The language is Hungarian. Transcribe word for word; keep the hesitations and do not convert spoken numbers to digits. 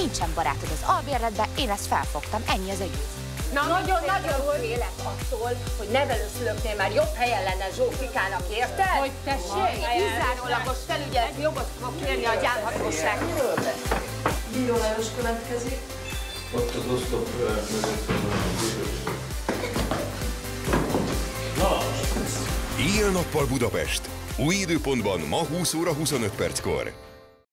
nincsen barátod az albérletben, én ezt felfogtam, ennyi az egész. Nagyon-nagyon félek attól, hogy nevelőszülőknél már jobb helyen lenne Zsófikának, érted? Hogy tessék? Kizárólagos felügyeleti jogot fogok kérni a gyámhatóságtól. Bíró Lajos következik. Ott az oszlop mögött van a bírós. Na! Éjjel-nappal Budapest. Új időpontban ma húsz óra huszonöt perckor.